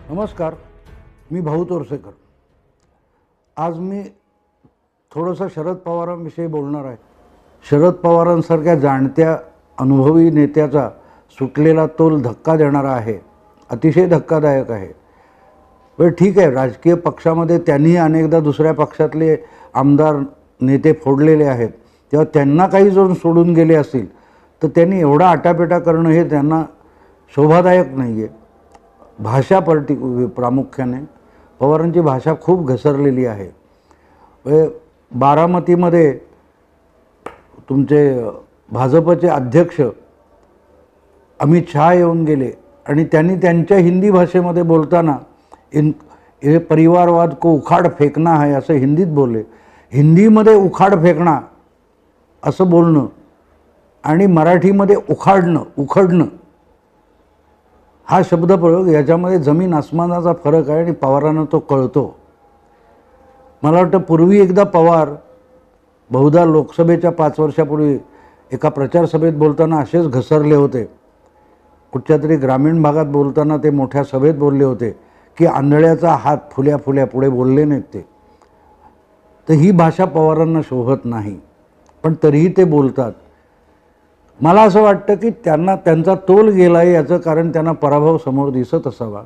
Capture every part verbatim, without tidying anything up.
नमस्कार, मी भाऊ तोरसेकर। आज मी थोडंसं शरद पवारांविषयी बोलणार आहे। शरद पवारांसारख्या जाणत्या अनुभवी नेत्याचा सुटलेला तोल धक्का देणारा आहे, अतिशय धक्कादायक आहे। पण ठीक आहे, राजकीय पक्षामध्ये त्यांनी अनेकदा दुसऱ्या पक्षातले आमदार नेते फोडलेले आहेत, तेव्हा त्यांना काही जण सोडून गेले असतील तर त्यांनी एवढा आटापेटा करणं हे त्यांना शोभादायक नाही आहे। भाषा पर्टी प्रामुख्याने पवारांची भाषा खूप घसरलेली आहे। बारामतीमध्ये तुमचे भाजपचे अध्यक्ष अमित शहा येऊन गेले आणि त्यांनी त्यांच्या हिंदी भाषेमध्ये बोलताना इन ये परिवारवाद को उखाड़ फेकना है असं हिंदीत बोलले। हिंदीमध्ये उखाड़ फेकणं असं बोलणं आणि मराठीमध्ये उखाडणं उखडणं हा शब्दप्रयोग याच्यामध्ये जमीन आसमानाचा फरक आहे आणि पवारांना तो कळतो। मला वाटतं पूर्वी एकदा पवार बहुधा लोकसभेच्या पाच वर्षापूर्वी एका प्रचार सभेत बोलताना असेच घसरले होते। कुठच्या तरी ग्रामीण भागात बोलताना ते मोठ्या सभेत बोलले होते की आंधळ्याचा हात फुल्या फुल्या पुढे बोलले नाहीत ते। तर ही भाषा पवारांना शोभत नाही, पण तरीही ते बोलतात। मला असं वाटतं की त्यांना त्यांचा तोल गेला आहे याचं कारण त्यांना पराभव समोर दिसत असावा।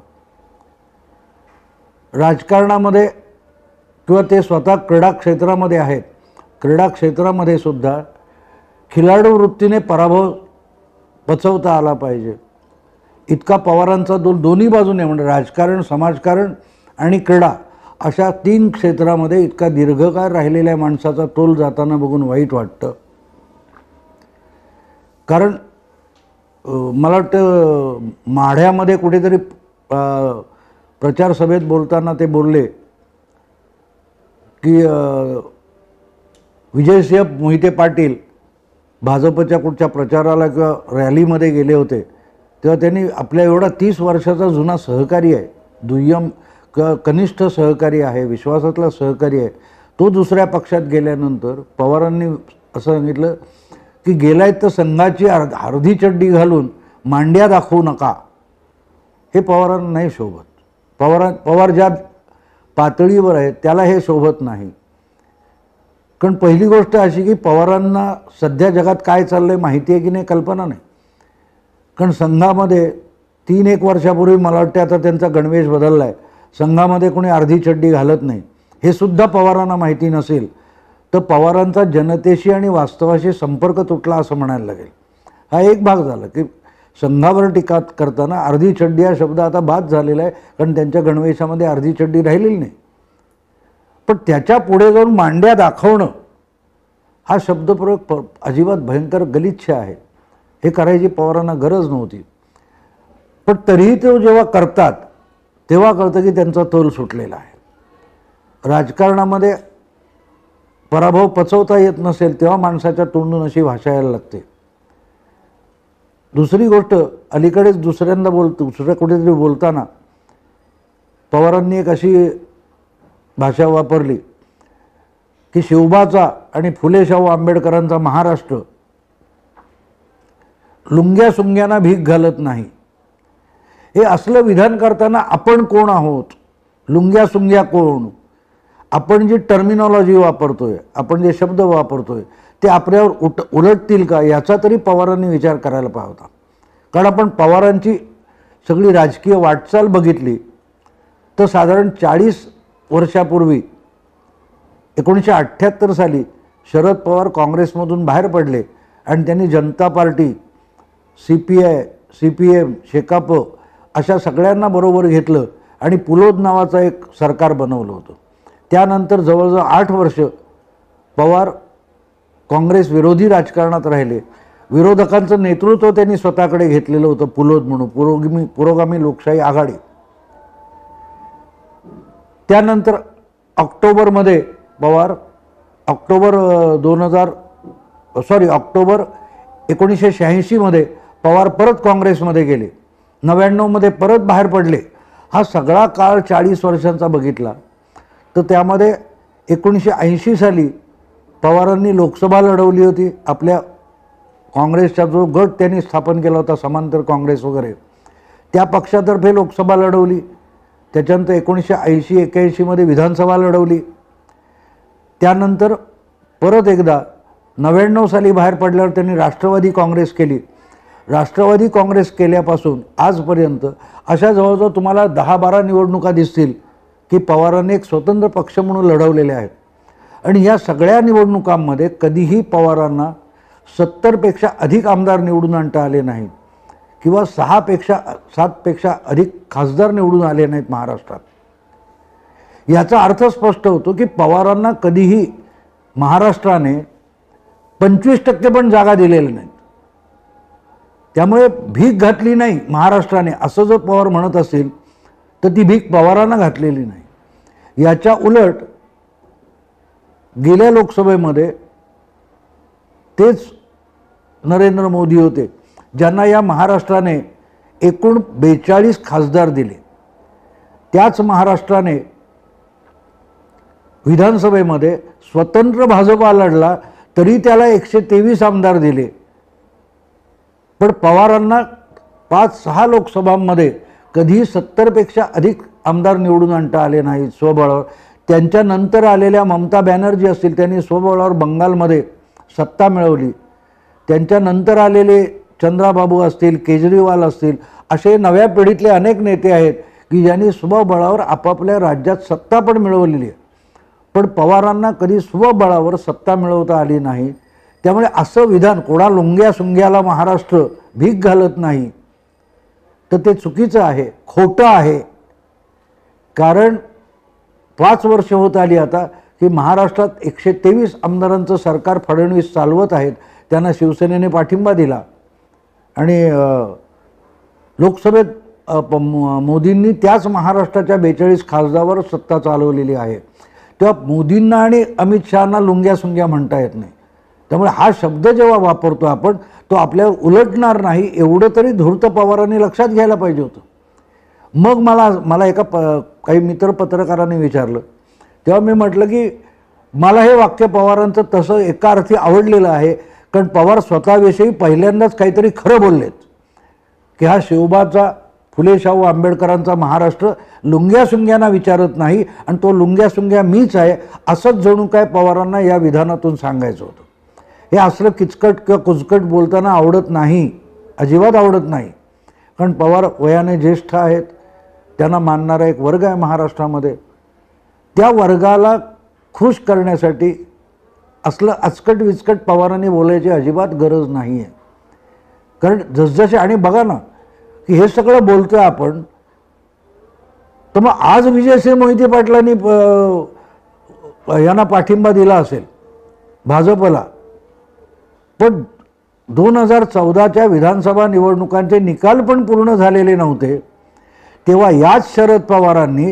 राजकारणामध्ये किंवा ते स्वतः क्रीडा क्षेत्रामध्ये आहेत, क्रीडा क्षेत्रामध्ये सुद्धा खिलाडू वृत्तीने पराभव पचवता आला पाहिजे। इतका पवारांचा दोन दोन्ही बाजूने म्हणजे राजकारण, समाजकारण आणि क्रीडा अशा तीन क्षेत्रामध्ये इतका दीर्घकाळ राहिलेल्या माणसाचा तोल जाताना बघून वाईट वाटतं। कारण मला वाटतं माढ्यामध्ये कुठेतरी प्रचार सभेत बोलताना ते बोलले की विजयसिंह मोहिते पाटील भाजपच्या कुठच्या प्रचाराला किंवा रॅलीमध्ये गेले होते तेव्हा त्यांनी आपल्या एवढा तीस वर्षाचा जुना सहकारी आहे, दुय्यम क कनिष्ठ सहकारी आहे, विश्वासातला सहकारी आहे, तो दुसऱ्या पक्षात गेल्यानंतर पवारांनी असं सांगितलं की गेलाय तर संघाची अर्धी चड्डी घालून मांड्या दाखवू नका। हे पवारांना नाही शोभत। पवार पवार ज्या पातळीवर आहेत त्याला हे शोभत नाही। कारण पहिली गोष्ट अशी की पवारांना सध्या जगात काय चाललंय माहिती आहे की नाही कल्पना नाही। कारण संघामध्ये तीन एक वर्षापूर्वी मला वाटते आता त्यांचा गणवेश बदलला आहे, संघामध्ये कोणी अर्धी चड्डी घालत नाही हे सुद्धा पवारांना माहिती नसेल तर पवारांचा जनतेशी आणि वास्तवाशी संपर्क तुटला असं म्हणायला लागेल। हा एक भाग झाला की संघावर टीका करताना अर्धी चड्डी हा शब्द आता बाद झालेला आहे, कारण त्यांच्या गणवेशामध्ये अर्धी चड्डी राहिलेली नाही। पण त्याच्या पुढे जाऊन मांड्या दाखवणं हा शब्दप्रयोग अजिबात भयंकर गलिच्छ आहे। हे करायची पवारांना गरज नव्हती, पण तरीही ते जेव्हा करतात तेव्हा कळतं की त्यांचा तोल सुटलेला आहे। राजकारणामध्ये पराभव पचवता येत नसेल तेव्हा माणसाच्या तोंडून अशी भाषा यायला लागते। दुसरी गोष्ट, अलीकडेच दुसऱ्यांदा बोलतो दुसऱ्या कुठेतरी बोलताना पवारांनी एक अशी भाषा वापरली की शिवबाचा आणि फुले शाहू आंबेडकरांचा महाराष्ट्र लुंग्या सुंग्यांना भीक घालत नाही। हे असलं विधान करताना आपण कोण आहोत, लुंग्या सुंग्या कोण, आपण जी टर्मिनॉलॉजी वापरतोय, आपण जे शब्द वापरतोय ते आपल्यावर उट उलटतील का याचा तरी पवारांनी विचार करायला पाहिजे होता। कारण आपण पवारांची सगळी राजकीय वाटचाल बघितली तर साधारण चाळीस वर्षापूर्वी एकोणीसशे अठ्ठ्याहत्तर साली शरद पवार काँग्रेसमधून बाहेर पडले आणि त्यांनी Janata Party, C P I, C P M, Shekap अशा सगळ्यांना बरोबर घेतलं आणि पुलोद नावाचं एक सरकार बनवलं होतं। त्यानंतर जवळजवळ आठ वर्ष पवार काँग्रेस विरोधी राजकारणात राहिले। विरोधकांचं नेतृत्व त्यांनी स्वतःकडे घेतलेलं होतं पुलोद म्हणून, पुरोगामी पुरोगामी लोकशाही आघाडी। त्यानंतर ऑक्टोबरमध्ये पवार ऑक्टोबर दोन हजार सॉरी ऑक्टोबर एकोणीसशे शहाऐंशीमध्ये पवार परत काँग्रेसमध्ये गेले, नव्याण्णवमध्ये परत बाहेर पडले। हा सगळा काळ चाळीस वर्षांचा बघितला तर त्यामध्ये एकोणीसशे ऐंशी साली पवारांनी लोकसभा लढवली होती। आपल्या काँग्रेसचा जो गट त्यांनी स्थापन केला होता समांतर काँग्रेस वगैरे, त्या पक्षातर्फे लोकसभा लढवली। त्याच्यानंतर एकोणीसशे ऐंशी एक्याऐंशीमध्ये विधानसभा लढवली. त्यानंतर परत एकदा नव्याण्णव साली बाहेर पडल्यावर त्यांनी राष्ट्रवादी काँग्रेस केली. राष्ट्रवादी काँग्रेस केल्यापासून आजपर्यंत अशा जवळजवळ तुम्हाला दहा बारा निवडणुका दिसतील की पवारांनी एक स्वतंत्र पक्ष म्हणून लढवलेले आहेत. आणि या सगळ्या निवडणुकांमध्ये कधीही पवारांना सत्तरपेक्षा अधिक आमदार निवडून आणता आले नाहीत किंवा सहापेक्षा सातपेक्षा अधिक खासदार निवडून आले नाहीत महाराष्ट्रात. याचा अर्थ स्पष्ट होतो की पवारांना कधीही महाराष्ट्राने पंचवीस टक्के पण जागा दिलेल्या नाहीत. त्यामुळे भीक घातली नाही महाराष्ट्राने असं जर पवार म्हणत असेल तर ती भीक पवारांना घातलेली नाही. याच्या उलट गेल्या लोकसभेमध्ये तेच नरेंद्र मोदी होते ज्यांना या महाराष्ट्राने एकूण बेचाळीस खासदार दिले. त्याच महाराष्ट्राने विधानसभेमध्ये स्वतंत्र भाजपा लढला तरी त्याला एकशे तेवीस आमदार दिले. पण पवारांना पाच सहा लोकसभांमध्ये कधी सत्तरपेक्षा अधिक आमदार निवडून आणता आले नाहीत स्वबळावर. त्यांच्यानंतर आलेल्या ममता बॅनर्जी असतील त्यांनी स्वबळावर बंगालमध्ये सत्ता मिळवली. त्यांच्यानंतर आलेले चंद्राबाबू असतील, केजरीवाल असतील, असे नव्या पिढीतले अनेक नेते आहेत की ज्यांनी स्वबळावर आपापल्या राज्यात सत्ता पण मिळवलेली आहे. पण पवारांना कधी स्वबळावर सत्ता मिळवता आली नाही. त्यामुळे असं विधान कोणा लुंग्या सुंग्याला महाराष्ट्र भीक घालत नाही तर ते चुकीचं आहे, खोटं आहे. कारण पाच वर्ष होत आली आता की महाराष्ट्रात एकशे तेवीस आमदारांचं सरकार फडणवीस चालवत आहेत. त्यांना शिवसेनेने पाठिंबा दिला आणि लोकसभेत मोदींनी त्याच महाराष्ट्राच्या बेचाळीस खासदारावर सत्ता चालवलेली आहे. तेव्हा मोदींना आणि अमित शहाना लुंग्या सुंग्या म्हणता येत नाही. त्यामुळे हा शब्द जेव्हा वापरतो आपण तो आपल्यावर उलटणार नाही एवढं तरी धूर्त पवारांनी लक्षात घ्यायला पाहिजे होतं. मग मला मला एका प काही मित्र पत्रकारांनी विचारलं तेव्हा मी म्हटलं की मला हे वाक्य पवारांचं तसं एका अर्थी आवडलेलं आहे कारण पवार स्वतःविषयी पहिल्यांदाच काहीतरी खरं बोललेत की हा शिवबाचा फुले शाहू आंबेडकरांचा महाराष्ट्र लुंग्या सुंग्यांना विचारत नाही आणि तो लुंग्या सुंग्या मीच आहे असंच जणू काय पवारांना या विधानातून सांगायचं होतं. हे असलं किचकट किंवा कुचकट बोलताना आवडत नाही, अजिबात आवडत नाही. कारण पवार वयाने ज्येष्ठ आहेत, त्यांना मानणारा एक वर्ग आहे महाराष्ट्रामध्ये. त्या वर्गाला खुश करण्यासाठी असलं अचकट विचकट पवारांनी बोलायची अजिबात गरज नाही आहे. कारण जसजसे आणि बघा ना की हे सगळं बोलतोय आपण तर मग आज विजयसिंह मोहिते पाटलांनी यांना पाठिंबा दिला असेल भाजपला, पण दोन हजार चौदाच्या विधानसभा निवडणुकांचे निकाल पण पूर्ण झालेले नव्हते तेव्हा याच शरद पवारांनी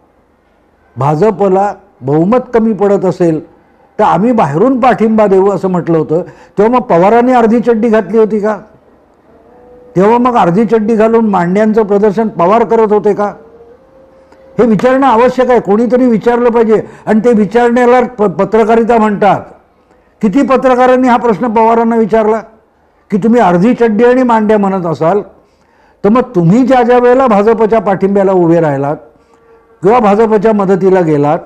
भाजपला बहुमत कमी पडत असेल तर आम्ही बाहेरून पाठिंबा देऊ असं म्हटलं होतं. तेव्हा मग पवारांनी अर्धी चड्डी घातली होती का? तेव्हा मग अर्धी चड्डी घालून मांड्यांचं प्रदर्शन पवार करत होते का? हे विचारणं आवश्यक आहे. कोणीतरी विचारलं पाहिजे आणि ते विचारण्याला प पत्रकारिता म्हणतात. किती पत्रकारांनी हा प्रश्न पवारांना विचारला की तुम्ही अर्धी चड्डी आणि मांड्या म्हणत असाल तर मग तुम्ही ज्या ज्या वेळेला भाजपच्या पाठिंब्याला उभे राहिलात किंवा भाजपच्या मदतीला गेलात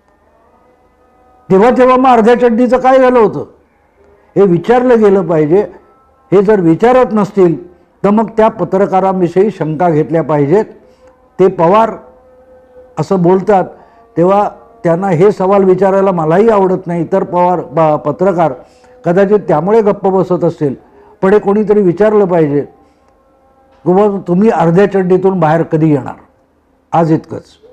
तेव्हा तेव्हा मग अर्ध्या चड्डीचं काय झालं होतं हे विचारलं गेलं पाहिजे. हे जर विचारत नसतील तर मग त्या पत्रकारांविषयी शंका घेतल्या पाहिजेत. ते पवार असं बोलतात तेव्हा त्यांना हे सवाल विचारायला मलाही आवडत नाही. इतर पवार पत्रकार कदाचित त्यामुळे गप्प बसत असतील. पण हे कोणीतरी विचारलं पाहिजे की तुम्ही अर्ध्या चड्डीतून बाहेर कधी येणार. आज इतकंच.